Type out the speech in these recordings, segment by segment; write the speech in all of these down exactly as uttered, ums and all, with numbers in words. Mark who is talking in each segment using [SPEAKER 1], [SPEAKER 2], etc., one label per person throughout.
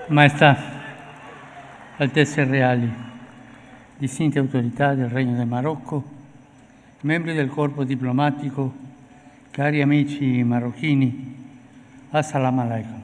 [SPEAKER 1] Maestà, Altezze Reali, distinte autorità del Regno del Marocco, membri del corpo diplomatico, cari amici marocchini, assalamu alaikum.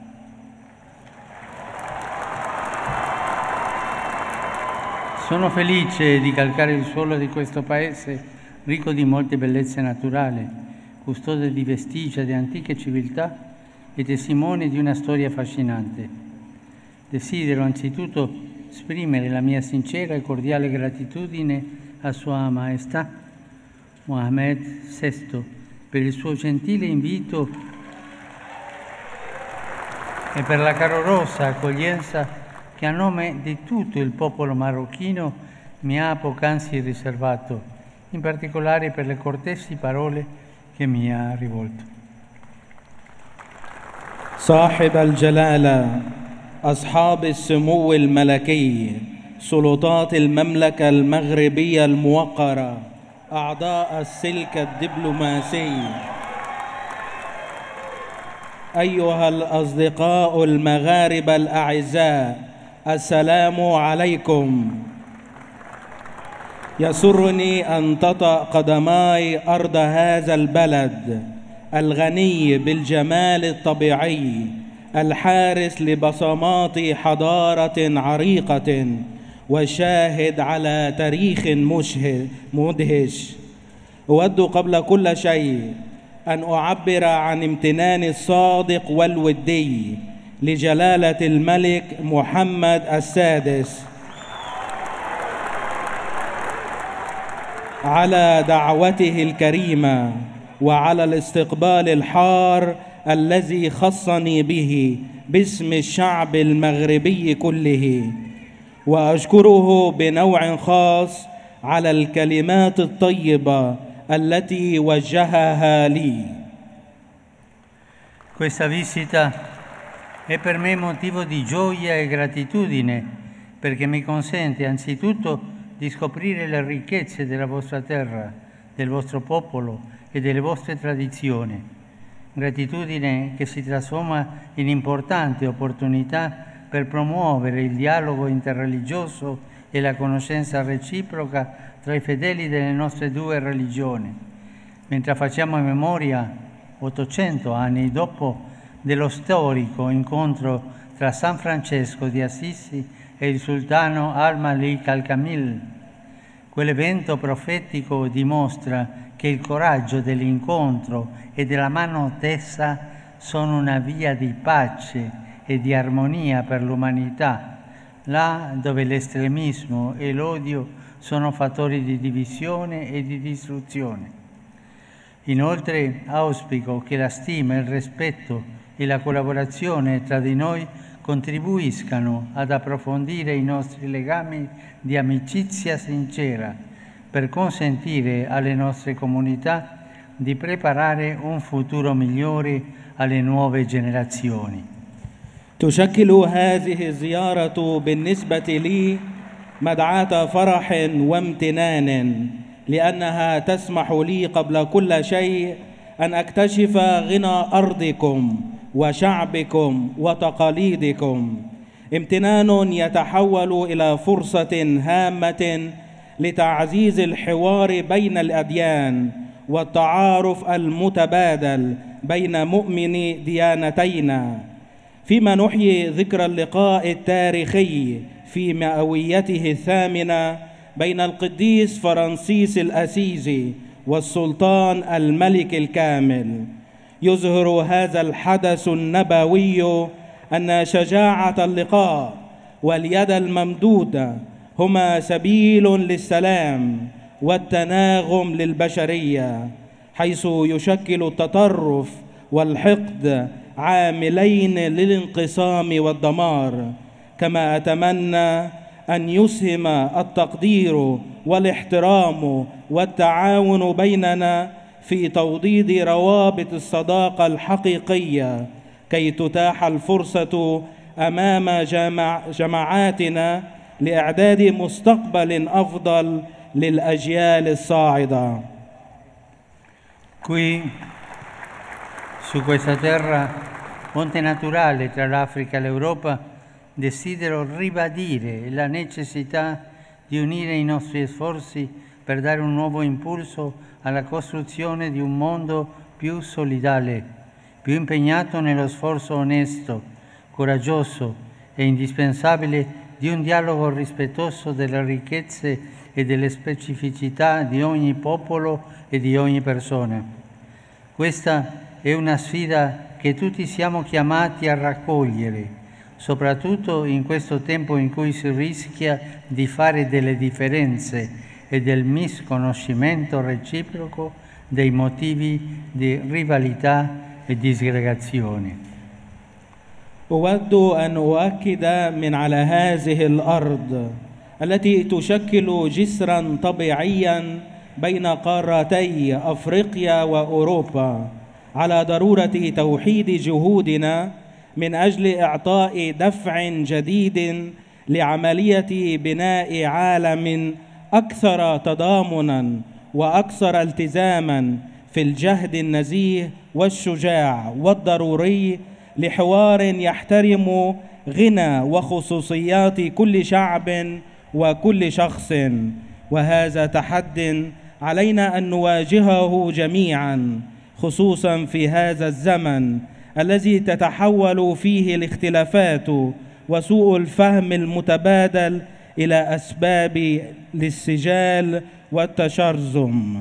[SPEAKER 1] Sono felice di calcare il suolo di questo paese ricco di molte bellezze naturali, custode di vestigia di antiche civiltà e testimone di una storia affascinante. Desidero anzitutto esprimere la mia sincera e cordiale gratitudine a Sua Maestà Mohammed sesto per il suo gentile invito e per la calorosa accoglienza che a nome di tutto il popolo marocchino mi ha poc'anzi riservato, in particolare per le cortesi parole che mi ha rivolto.
[SPEAKER 2] صاحب الجلالة أصحاب السمو الملكي سلطات المملكة المغربية الموقرة أعضاء السلك الدبلوماسي أيها الأصدقاء المغاربة الأعزاء السلام عليكم. يسرني أن تطأ قدماي أرض هذا البلد الغني بالجمال الطبيعي الحارس لبصمات حضارة عريقة والشاهد على تاريخ مدهش. أود قبل كل شيء أن أعبر عن امتناني الصادق والودي لجلالة الملك محمد السادس على دعوته الكريمة وعلى الاستقبال الحار الذي خصني به باسم الشعب المغربي كله، وأشكره بنوع خاص على الكلمات الطيبة التي وجهها لي.
[SPEAKER 1] Questa visita è per me motivo di gioia e gratitudine perché mi consente anzitutto di scoprire le ricchezze della vostra terra, del vostro popolo e delle vostre tradizioni. Gratitudine che si trasforma in importante opportunità per promuovere il dialogo interreligioso e la conoscenza reciproca tra i fedeli delle nostre due religioni, mentre facciamo memoria, ottocento anni dopo, dello storico incontro tra San Francesco di Assisi e il sultano Al-Malik Al-Kamil. Quell'evento profetico dimostra che il coraggio dell'incontro e della mano tesa sono una via di pace e di armonia per l'umanità, là dove l'estremismo e l'odio sono fattori di divisione e di distruzione. Inoltre auspico che la stima, il rispetto e la collaborazione tra di noi contribuiscano ad approfondire i nostri legami di amicizia sincera per consentire alle nostre comunità di preparare un futuro migliore alle nuove generazioni.
[SPEAKER 2] تشكل هذه الزيارة بالنسبة لي مدعاة فرح وامتنان لأنها تسمح لي قبل كل شيء أن أكتشف غنى أرضكم وشعبكم وتقاليدكم. امتنان يتحول إلى فرصة هامة لتعزيز الحوار بين الأديان والتعارف المتبادل بين مؤمني ديانتينا، فيما نحيي ذكرى اللقاء التاريخي في مئويته الثامنة بين القديس فرانسيس الأسيزي والسلطان الملك الكامل. يظهر هذا الحدث النبوي أن شجاعة اللقاء واليد الممدودة هما سبيل للسلام والتناغم للبشرية، حيث يشكل التطرف والحقد عاملين للانقسام والدمار. كما أتمنى أن يسهم التقدير والاحترام والتعاون بيننا في توضيد روابط الصداقة الحقيقية كي تتاح الفرصة أمام جماع جماعاتنا لإعداد مستقبل أفضل للأجيال الصاعدة.
[SPEAKER 1] Qui, su questa terra, ponte naturale tra l'Africa e l'Europa, desidero ribadire la necessità di unire i nostri sforzi per dare un nuovo impulso alla costruzione di un mondo più solidale, più impegnato nello sforzo onesto, coraggioso e indispensabile di un dialogo rispettoso delle ricchezze e delle specificità di ogni popolo e di ogni persona. Questa è una sfida che tutti siamo chiamati a raccogliere, soprattutto in questo tempo in cui si rischia di fare delle differenze e del misconoscimento reciproco dei motivi di rivalità e disgregazione.
[SPEAKER 2] أود أن أؤكد من على هذه الأرض التي تشكل جسرا طبيعيا بين قارتي أفريقيا وأوروبا على ضرورة توحيد جهودنا من أجل إعطاء دفع جديد لعملية بناء عالم أكثر تضامنا وأكثر التزاما في الجهد النزيه والشجاع والضروري لحوار يحترم غنى وخصوصيات كل شعب وكل شخص، وهذا تحد علينا أن نواجهه جميعا، خصوصا في هذا الزمن الذي تتحول فيه الاختلافات وسوء الفهم المتبادل إلى أسباب للسجال والتشرذم.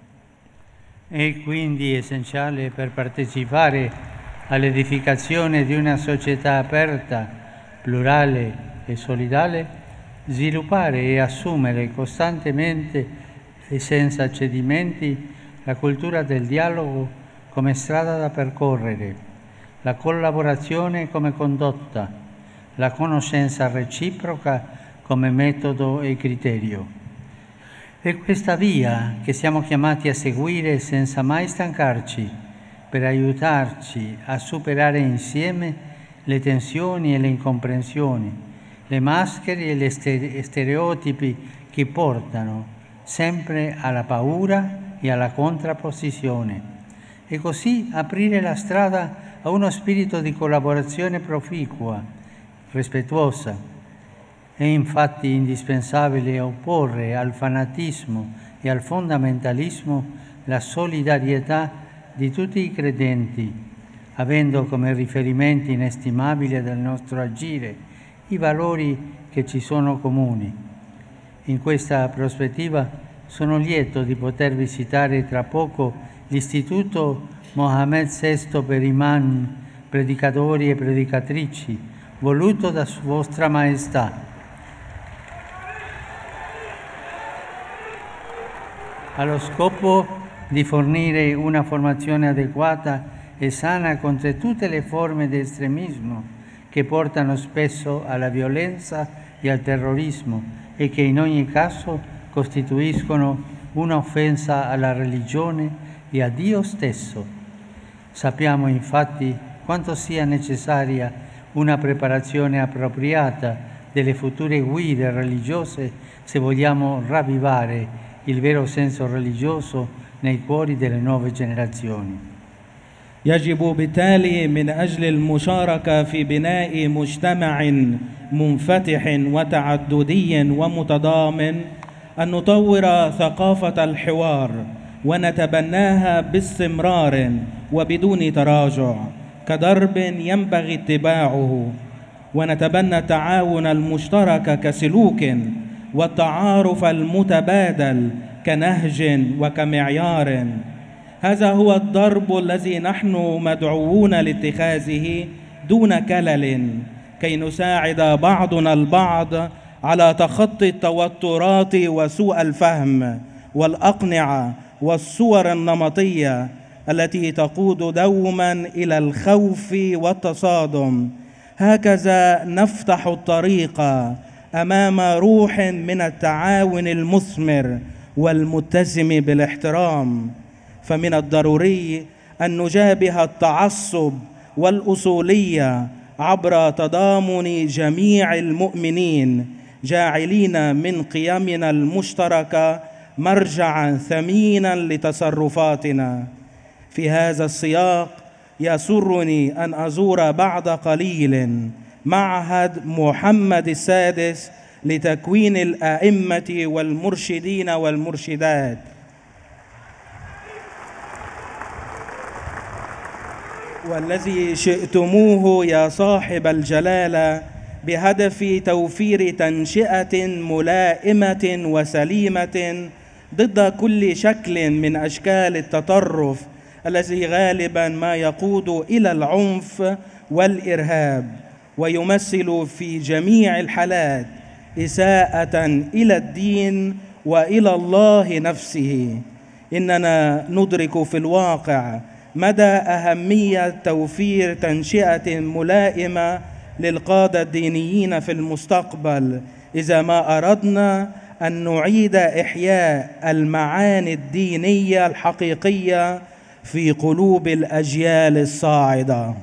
[SPEAKER 1] È quindi essenziale per partecipare all'edificazione di una società aperta, plurale e solidale, sviluppare e assumere costantemente e senza cedimenti la cultura del dialogo come strada da percorrere, la collaborazione come condotta, la conoscenza reciproca come metodo e criterio. È questa via che siamo chiamati a seguire senza mai stancarci, per aiutarci a superare insieme le tensioni e le incomprensioni, le maschere e gli stereotipi che portano sempre alla paura e alla contrapposizione, e così aprire la strada a uno spirito di collaborazione proficua, rispettosa. È infatti indispensabile opporre al fanatismo e al fondamentalismo la solidarietà di tutti i credenti, avendo come riferimento inestimabile del nostro agire i valori che ci sono comuni. In questa prospettiva sono lieto di poter visitare tra poco l'Istituto Mohammed sesto per imam, predicatori e predicatrici, voluto da Vostra Maestà. Allo scopo di fornire una formazione adeguata e sana contro tutte le forme di estremismo che portano spesso alla violenza e al terrorismo e che in ogni caso costituiscono un'offesa alla religione e a Dio stesso. Sappiamo infatti quanto sia necessaria una preparazione appropriata delle future guide religiose se vogliamo ravvivare il vero senso religioso nei cuori delle nuove generazioni.
[SPEAKER 2] يجب بالتالي من أجل المشاركة في بناء مجتمع منفتح وتعددي ومتضامن أن نطور ثقافة الحوار ونتبناها باستمرار وبدون تراجع كدرب ينبغي اتباعه، ونتبنى التعاون المشترك كسلوك والتعارف المتبادل كنهج وكمعيار. هذا هو الضرب الذي نحن مدعوون لاتخاذه دون كلل كي نساعد بعضنا البعض على تخطي التوترات وسوء الفهم والأقنعة والصور النمطية التي تقود دوما إلى الخوف والتصادم. هكذا نفتح الطريق أمام روح من التعاون المثمر والمتسم بالاحترام. فمن الضروري أن نجابه التعصب والأصولية عبر تضامن جميع المؤمنين، جاعلين من قيمنا المشتركة مرجعا ثمينا لتصرفاتنا. في هذا السياق يسرني أن أزور بعد قليل معهد محمد السادس لتكوين الأئمة والمرشدين والمرشدات، والذي شئتموه يا صاحب الجلالة بهدف توفير تنشئة ملائمة وسليمة ضد كل شكل من أشكال التطرف الذي غالبا ما يقود إلى العنف والإرهاب، ويمثل في جميع الحالات إساءة إلى الدين وإلى الله نفسه. إننا ندرك في الواقع مدى أهمية توفير تنشئة ملائمة للقادة الدينيين في المستقبل إذا ما أردنا أن نعيد إحياء المعاني الدينية الحقيقية في قلوب الأجيال الصاعدة.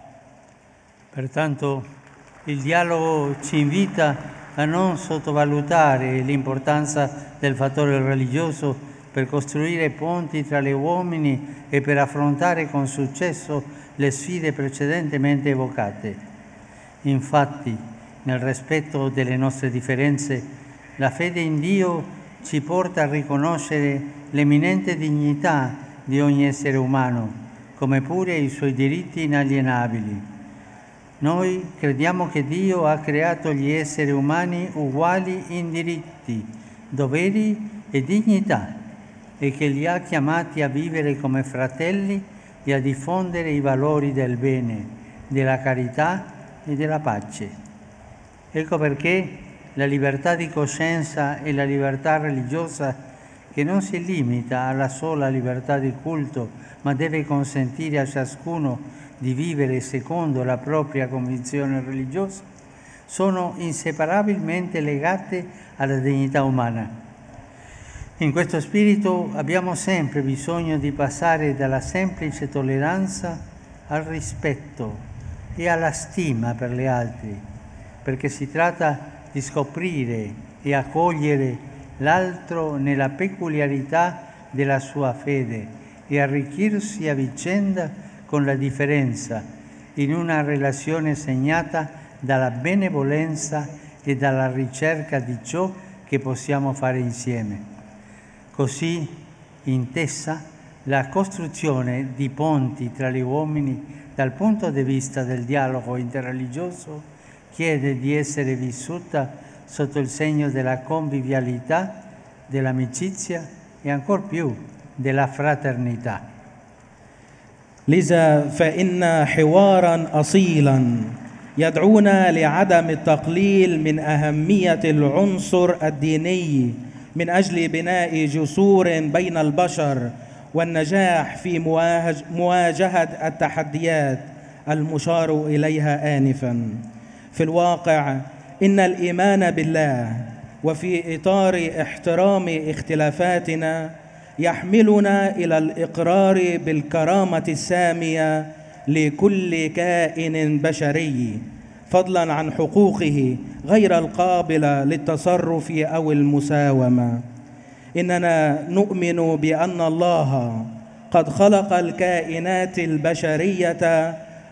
[SPEAKER 1] Pertanto il dialogo ci invita a non sottovalutare l'importanza del fattore religioso per costruire ponti tra gli uomini e per affrontare con successo le sfide precedentemente evocate. Infatti, nel rispetto delle nostre differenze, la fede in Dio ci porta a riconoscere l'eminente dignità di ogni essere umano, come pure i suoi diritti inalienabili. Noi crediamo che Dio ha creato gli esseri umani uguali in diritti, doveri e dignità e che li ha chiamati a vivere come fratelli e a diffondere i valori del bene, della carità e della pace. Ecco perché la libertà di coscienza e la libertà religiosa, che non si limita alla sola libertà di culto, ma deve consentire a ciascuno di vivere secondo la propria convinzione religiosa, sono inseparabilmente legate alla dignità umana. In questo spirito abbiamo sempre bisogno di passare dalla semplice tolleranza al rispetto e alla stima per gli altri, perché si tratta di scoprire e accogliere l'altro nella peculiarità della sua fede e arricchirsi a vicenda con la differenza, in una relazione segnata dalla benevolenza e dalla ricerca di ciò che possiamo fare insieme. Così, intesa, la costruzione di ponti tra gli uomini dal punto di vista del dialogo interreligioso chiede di essere vissuta sotto il segno della convivialità, dell'amicizia e ancor più della fraternità.
[SPEAKER 2] لذا فإن حوارا أصيلا يدعونا لعدم التقليل من أهمية العنصر الديني من أجل بناء جسور بين البشر والنجاح في مواجهة التحديات المشار إليها آنفا. في الواقع إن الإيمان بالله وفي إطار احترام اختلافاتنا يحملنا إلى الإقرار بالكرامة السامية لكل كائن بشري، فضلا عن حقوقه غير القابلة للتصرف أو المساومة. إننا نؤمن بأن الله قد خلق الكائنات البشرية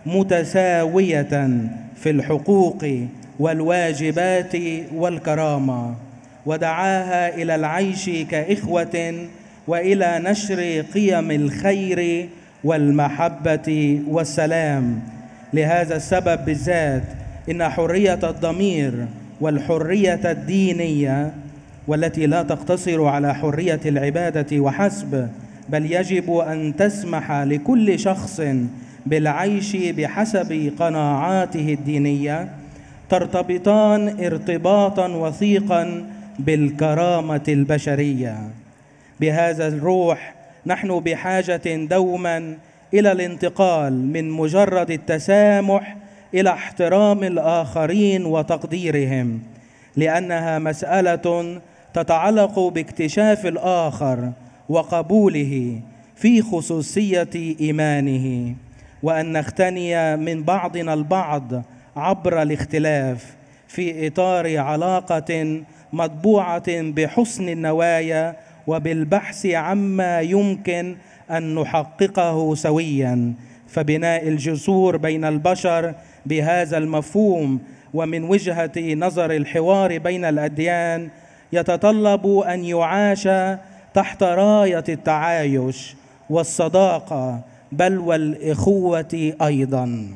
[SPEAKER 2] متساوية في الحقوق والواجبات والكرامة، ودعاها إلى العيش كإخوة وإلى نشر قيم الخير والمحبة والسلام. لهذا السبب بالذات إن حرية الضمير والحرية الدينية، والتي لا تقتصر على حرية العبادة وحسب، بل يجب أن تسمح لكل شخص بالعيش بحسب قناعاته الدينية، ترتبطان ارتباطا وثيقا بالكرامة البشرية. بهذا الروح نحن بحاجة دوما إلى الانتقال من مجرد التسامح إلى احترام الآخرين وتقديرهم، لأنها مسألة تتعلق باكتشاف الآخر وقبوله في خصوصية إيمانه، وأن نختني من بعضنا البعض عبر الاختلاف في إطار علاقة مطبوعة بحسن النوايا وبالبحث عما يمكن أن نحققه سويا. فبناء الجسور بين البشر بهذا المفهوم ومن وجهة نظر الحوار بين الأديان يتطلب أن يعاش تحت راية التعايش والصداقة بل والإخوة أيضاً.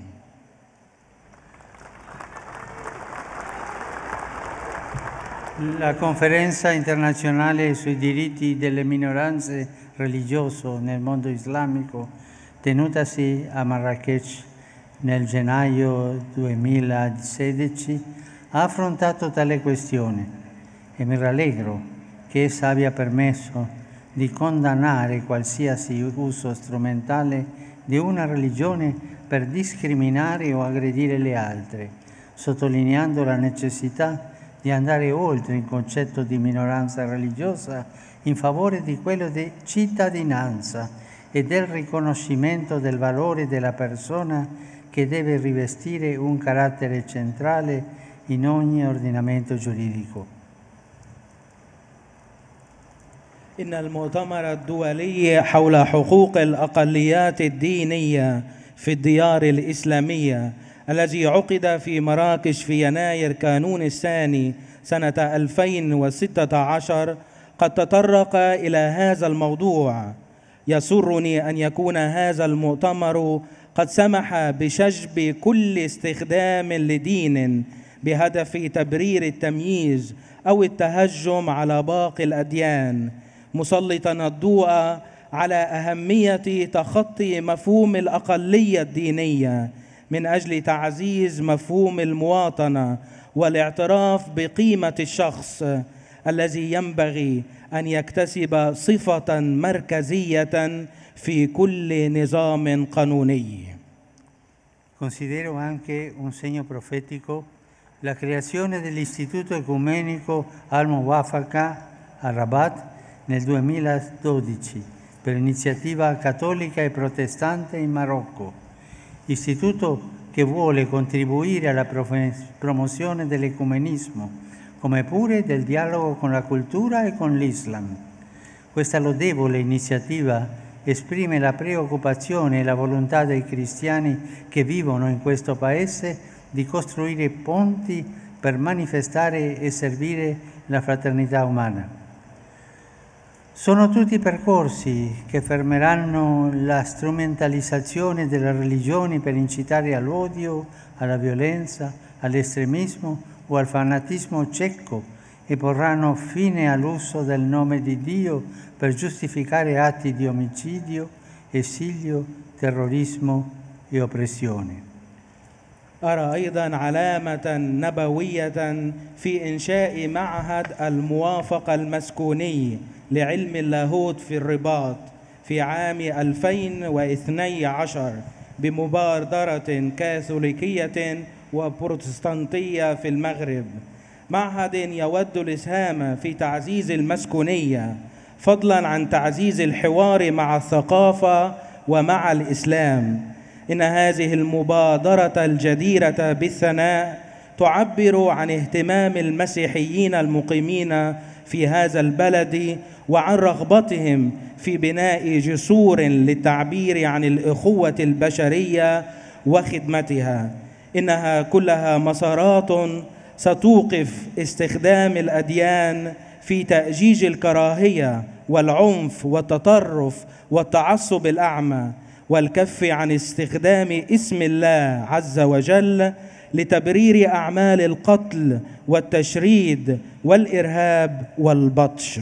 [SPEAKER 1] La conferenza internazionale sui diritti delle minoranze religiose nel mondo islamico, tenutasi a Marrakech nel gennaio duemilasedici, ha affrontato tale questione e mi rallegro che essa abbia permesso di condannare qualsiasi uso strumentale di una religione per discriminare o aggredire le altre, sottolineando la necessità di andare oltre il concetto di minoranza religiosa in favore di quello di cittadinanza e del riconoscimento del valore della persona che deve rivestire un carattere centrale in ogni ordinamento giuridico.
[SPEAKER 2] إن المؤتمر الدولي حول حقوق الأقليات الدينية في الديار الإسلامية الذي عقد في مراكش في يناير كانون الثاني سنة ألفين وستة عشر قد تطرق إلى هذا الموضوع. يسرني أن يكون هذا المؤتمر قد سمح بشجب كل استخدام لدين بهدف تبرير التمييز أو التهجم على باقي الأديان، مسلطاً الضوء على أهمية تخطي مفهوم الأقلية الدينية من أجل تعزيز مفهوم المواطنة والاعتراف بقيمة الشخص الذي ينبغي أن يكتسب صفة مركزية في كل نظام قانوني.
[SPEAKER 1] Considero anche un segno profetico la creazione dell'Istituto Ecumenico Al-Muwafaqa a Rabat nel duemiladodici per iniziativa cattolica e protestante in Marocco, istituto che vuole contribuire alla promozione dell'ecumenismo, come pure del dialogo con la cultura e con l'Islam. Questa lodevole iniziativa esprime la preoccupazione e la volontà dei cristiani che vivono in questo paese di costruire ponti per manifestare e servire la fraternità umana. Sono tutti percorsi che fermeranno la strumentalizzazione delle religioni per incitare all'odio, alla violenza, all'estremismo o al fanatismo cieco e porranno fine all'uso del nome di Dio per giustificare atti di omicidio, esilio, terrorismo e oppressione.
[SPEAKER 2] أرى أيضا علامة نبوية في إنشاء معهد الموافقة المسكوني لعلم اللاهوت في الرباط في عام ألفين واثني عشر بمبادرة كاثوليكية وبروتستانتية في المغرب، معهد يود الإسهام في تعزيز المسكونية فضلا عن تعزيز الحوار مع الثقافة ومع الإسلام. إن هذه المبادرة الجديرة بالثناء تعبر عن اهتمام المسيحيين المقيمين في هذا البلد وعن رغبتهم في بناء جسور للتعبير عن الأخوة البشرية وخدمتها. إنها كلها مسارات ستوقف استخدام الأديان في تأجيج الكراهية والعنف والتطرف والتعصب الأعمى، والكف عن استخدام اسم الله عز وجل لتبرير أعمال القتل والتشريد والإرهاب والبطش.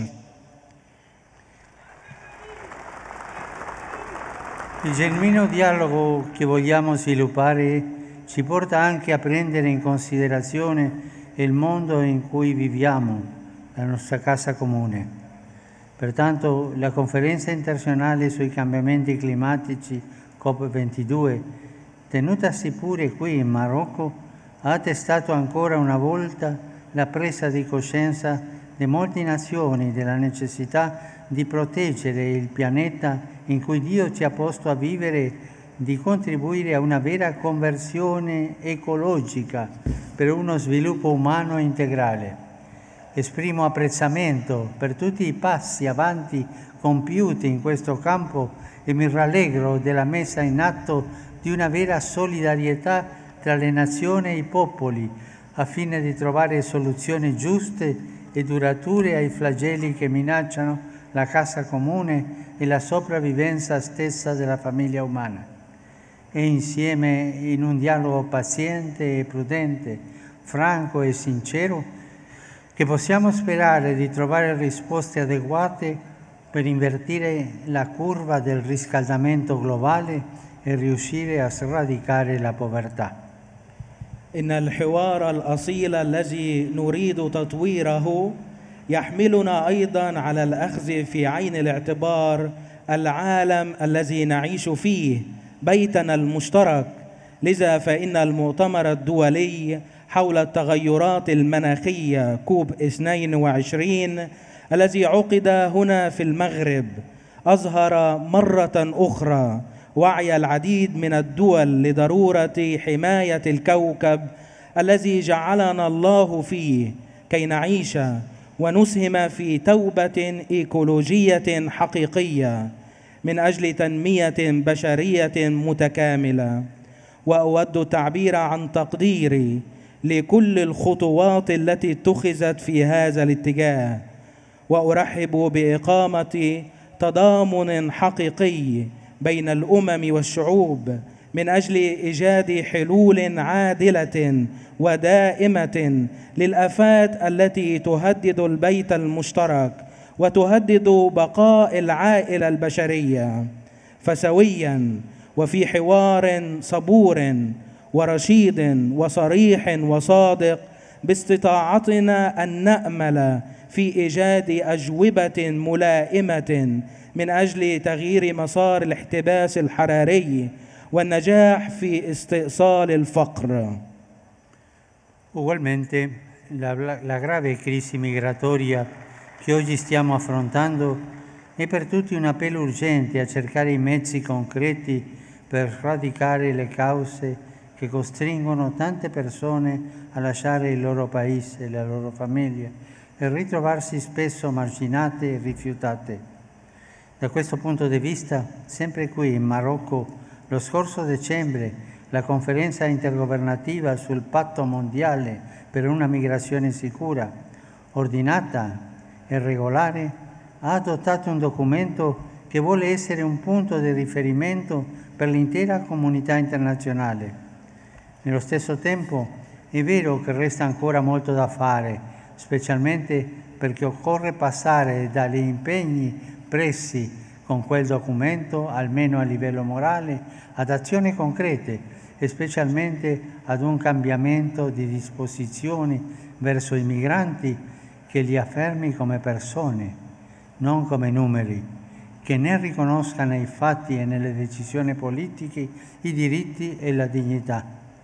[SPEAKER 1] Il genuino dialogo che vogliamo sviluppare ci porta anche a prendere in considerazione il mondo in cui viviamo, la nostra casa comune. Pertanto la conferenza internazionale sui cambiamenti climatici COP ventidue, tenutasi pure qui in Marocco, ha attestato ancora una volta la presa di coscienza di molte nazioni della necessità di proteggere il pianeta in cui Dio ci ha posto a vivere, di contribuire a una vera conversione ecologica per uno sviluppo umano integrale. Esprimo apprezzamento per tutti i passi avanti compiuti in questo campo e mi rallegro della messa in atto di una vera solidarietà tra le nazioni e i popoli, a fine di trovare soluzioni giuste e durature ai flagelli che minacciano la casa comune e la sopravvivenza stessa della famiglia umana. E insieme, in un dialogo paziente e prudente, franco e sincero, che possiamo sperare di trovare risposte adeguate per invertire la curva del riscaldamento globale e riuscire a sradicare la povertà.
[SPEAKER 2] إن الحوار الأصيل الذي نريد تطويره يحملنا أيضا على الأخذ في عين الاعتبار العالم الذي نعيش فيه بيتنا المشترك. لذا فإن المؤتمر الدولي حول التغيرات المناخية كوب اثنين وعشرين الذي عقد هنا في المغرب أظهر مرة أخرى وعي العديد من الدول لضرورة حماية الكوكب الذي جعلنا الله فيه كي نعيش ونسهم في توبة إيكولوجية حقيقية من أجل تنمية بشرية متكاملة. وأود التعبير عن تقديري لكل الخطوات التي اتخذت في هذا الاتجاه، وأرحب بإقامة تضامن حقيقي بين الأمم والشعوب من أجل إيجاد حلول عادلة ودائمة للآفات التي تهدد البيت المشترك وتهدد بقاء العائلة البشرية. فسويا وفي حوار صبور ورشيد وصريح وصادق باستطاعتنا أن نأمل في إيجاد أجوبة ملائمة من أجل تغيير مسار الاحتباس الحراري والنجاح في استئصال الفقر.
[SPEAKER 1] Ugualmente, la, la grave crisi migratoria che oggi stiamo affrontando è per tutti un appello urgente a cercare i mezzi concreti per sradicare le cause che costringono tante persone a lasciare il loro paese e le loro famiglie e ritrovarsi spesso marginate e rifiutate. Da questo punto di vista, sempre qui in Marocco, lo scorso dicembre, la conferenza intergovernativa sul patto mondiale per una migrazione sicura, ordinata e regolare, ha adottato un documento che vuole essere un punto di riferimento per l'intera comunità internazionale. Nello stesso tempo è vero che resta ancora molto da fare, specialmente perché occorre passare dagli impegni presi con quel documento, almeno a livello morale, ad azioni concrete e specialmente ad un cambiamento di disposizioni verso i migranti che li affermi come persone, non come numeri, che ne riconosca nei fatti e nelle decisioni politiche i diritti e la dignità.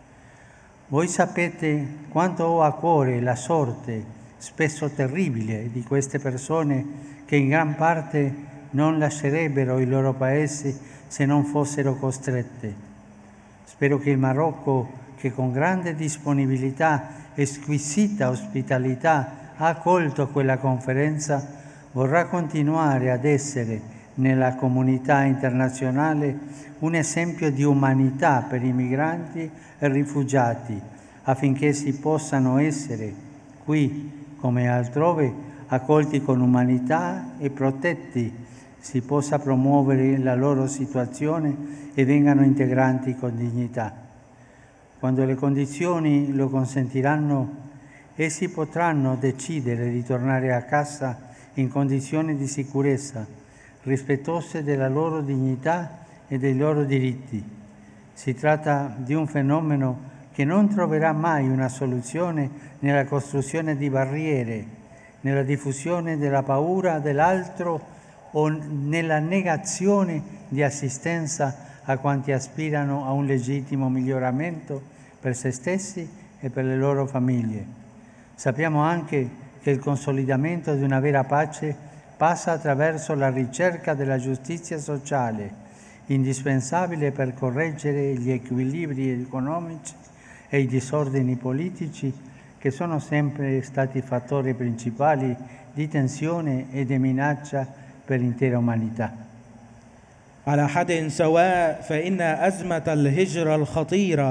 [SPEAKER 1] Voi sapete quanto ho a cuore la sorte, spesso terribile, di queste persone che in gran parte non lascerebbero il loro paese se non fossero costrette. Spero che il Marocco, che con grande disponibilità e squisita ospitalità ha accolto quella conferenza, vorrà continuare ad essere nella comunità internazionale un esempio di umanità per i migranti e rifugiati, affinché si possano essere, qui come altrove, accolti con umanità e protetti, si possa promuovere la loro situazione e vengano integrati con dignità. Quando le condizioni lo consentiranno, essi potranno decidere di tornare a casa in condizioni di sicurezza, rispettose della loro dignità e dei loro diritti. Si tratta di un fenomeno che non troverà mai una soluzione nella costruzione di barriere, nella diffusione della paura dell'altro o nella negazione di assistenza a quanti aspirano a un legittimo miglioramento per se stessi e per le loro famiglie. Sappiamo anche che il consolidamento di una vera pace passa attraverso la ricerca della giustizia sociale, indispensabile per correggere gli equilibri economici e i disordini politici che sono sempre stati fattori principali di tensione e di minaccia per l'intera umanità.
[SPEAKER 2] على حد سواء فإن أزمة الهجرة الخطيرة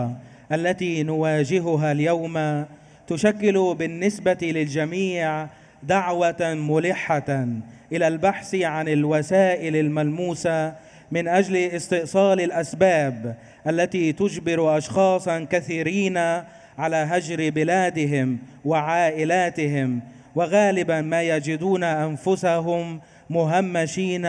[SPEAKER 2] التي نواجهها اليوم تشكل بالنسبة للجميع دعوة ملحة إلى البحث عن الوسائل الملموسة من أجل استئصال الأسباب التي تجبر أشخاصا كثيرين على هجر بلادهم وعائلاتهم، وغالبا ما يجدون أنفسهم مهمشين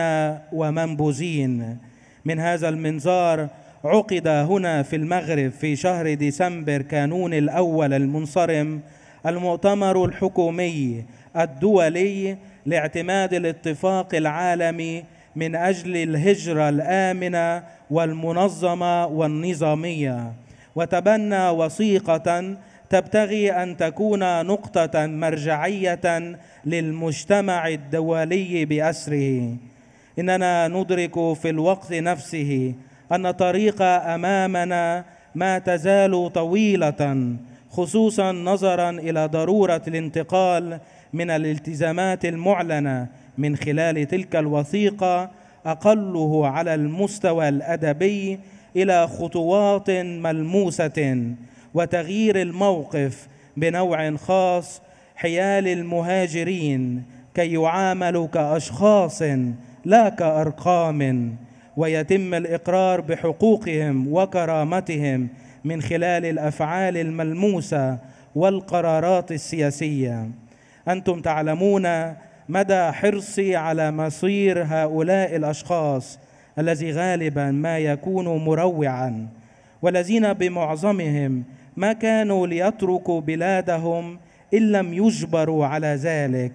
[SPEAKER 2] ومنبوذين. من هذا المنظار عقد هنا في المغرب في شهر ديسمبر كانون الأول المنصرم المؤتمر الحكومي الدولي لاعتماد الاتفاق العالمي من أجل الهجرة الآمنة والمنظمة والنظامية، وتبنى وثيقة تبتغي أن تكون نقطة مرجعية للمجتمع الدولي بأسره. إننا ندرك في الوقت نفسه أن الطريق أمامنا ما تزال طويلة، خصوصا نظرا إلى ضرورة الانتقال من الالتزامات المعلنة من خلال تلك الوثيقة أقله على المستوى الأدبي إلى خطوات ملموسة، وتغيير الموقف بنوع خاص حيال المهاجرين كي يعاملوا كأشخاص لا كأرقام، ويتم الإقرار بحقوقهم وكرامتهم من خلال الأفعال الملموسة والقرارات السياسية. أنتم تعلمون مدى حرصي على مصير هؤلاء الأشخاص الذي غالبا ما يكون مروعا، والذين بمعظمهم ما كانوا ليتركوا بلادهم إن لم يجبروا على ذلك.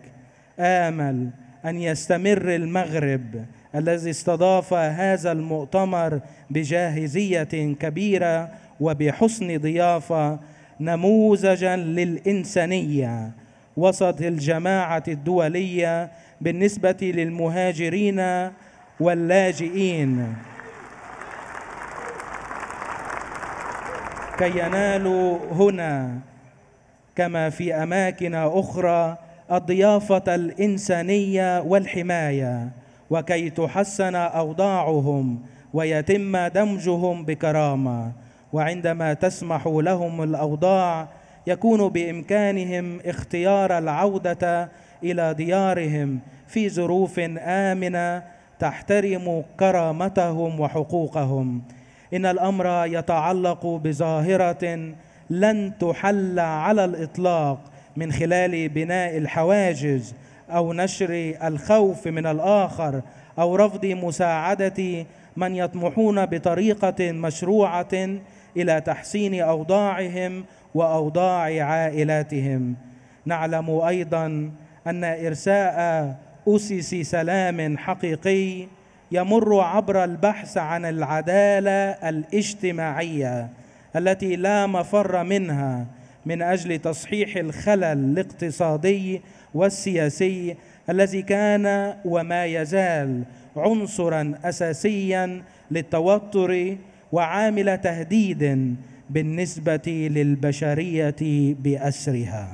[SPEAKER 2] آمل أن يستمر المغرب الذي استضاف هذا المؤتمر بجاهزية كبيرة وبحسن ضيافة نموذجا للإنسانية وسط الجماعة الدولية بالنسبة للمهاجرين واللاجئين، كي ينالوا هنا كما في أماكن أخرى الضيافة الإنسانية والحماية، وكي تحسن أوضاعهم ويتم دمجهم بكرامة. وعندما تسمح لهم الأوضاع يكون بإمكانهم اختيار العودة إلى ديارهم في ظروف آمنة تحترم كرامتهم وحقوقهم. إن الأمر يتعلق بظاهرة لن تحل على الإطلاق من خلال بناء الحواجز أو نشر الخوف من الآخر أو رفض مساعدة من يطمحون بطريقة مشروعة إلى تحسين أوضاعهم وأوضاع عائلاتهم. نعلم أيضا أن إرساء أسس سلام حقيقي يمر عبر البحث عن العدالة الاجتماعية التي لا مفر منها من أجل تصحيح الخلل الاقتصادي والسياسي الذي كان وما يزال عنصرا أساسيا للتوتر وعامل تهديد بالنسبة للبشرية بأسرها.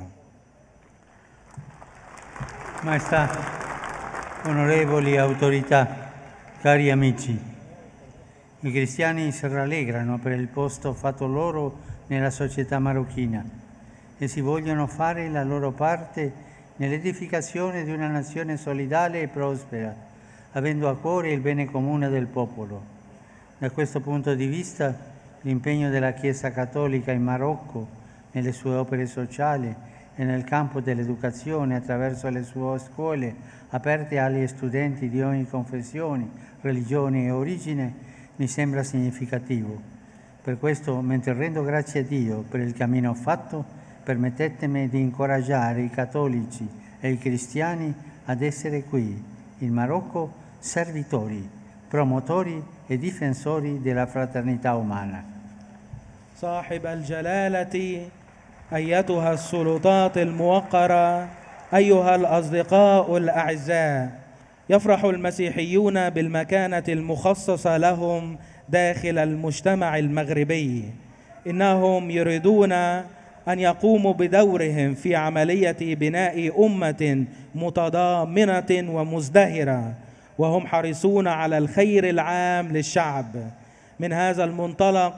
[SPEAKER 1] Maestà, onorevoli autorità, cari amici, i cristiani si rallegrano per il posto fatto loro nella società marocchina e si vogliono fare la loro parte nell'edificazione di una nazione solidale e prospera, avendo a cuore il bene comune del popolo. Da questo punto di vista, l'impegno della Chiesa Cattolica in Marocco nelle sue opere sociali e nel campo dell'educazione attraverso le sue scuole aperte agli studenti di ogni confessione, religione e origine mi sembra significativo. Per questo, mentre rendo grazie a Dio per il cammino fatto, permettetemi di incoraggiare i cattolici e i cristiani ad essere qui, in Marocco, servitori, promotori e difensori della fraternità umana.
[SPEAKER 2] صاحب الجلالة، أيتها السلطات الموقرة، أيها الأصدقاء الأعزاء، يفرح المسيحيون بالمكانة المخصصة لهم داخل المجتمع المغربي. إنهم يريدون أن يقوموا بدورهم في عملية بناء أمة متضامنة ومزدهرة، وهم حريصون على الخير العام للشعب. من هذا المنطلق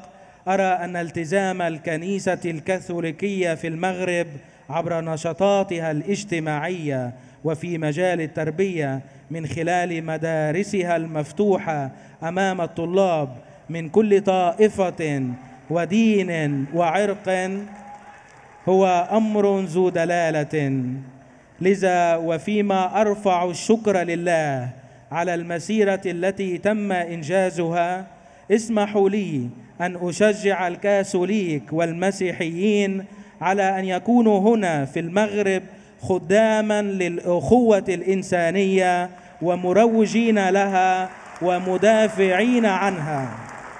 [SPEAKER 2] أرى أن التزام الكنيسة الكاثوليكية في المغرب عبر نشاطاتها الاجتماعية وفي مجال التربية من خلال مدارسها المفتوحة أمام الطلاب من كل طائفة ودين وعرق هو أمر ذو دلالة. لذا وفيما أرفع الشكر لله على المسيرة التي تم إنجازها، اسمحوا لي أن أشجع الكاثوليك والمسيحيين على أن يكونوا هنا في المغرب خداما للأخوة الإنسانية ومروجين لها ومدافعين عنها.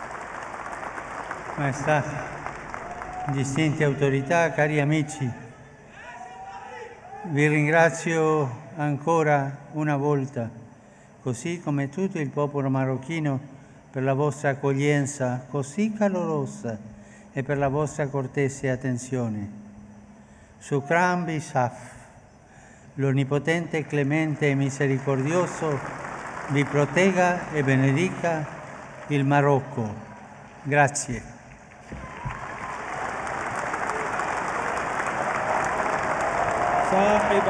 [SPEAKER 1] Maestà, distinti autorità, cari amici, vi ringrazio ancora una volta, così come tutto il popolo marocchino, per la vostra accoglienza così calorosa e per la vostra cortese attenzione. Shukran Bisaf, l'Onnipotente, Clemente e Misericordioso vi protegga e benedica il Marocco. Grazie.
[SPEAKER 2] صاحب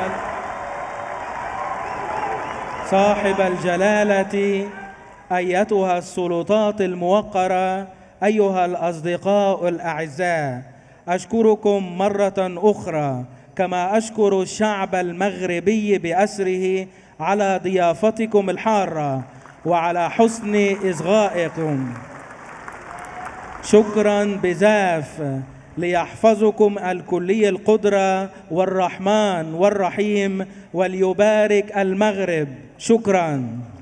[SPEAKER 2] صاحب الجلالة أيتها السلطات الموقرة، أيها الأصدقاء الأعزاء، أشكركم مرة أخرى كما أشكر الشعب المغربي بأسره على ضيافتكم الحارة وعلى حسن إصغائكم. شكرا بزاف، ليحفظكم الكلي القدرة والرحمن والرحيم وليبارك المغرب. شكرا.